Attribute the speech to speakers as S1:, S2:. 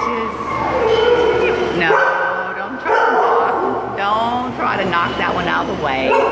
S1: ashes. No, don't try to knock that one out of the way.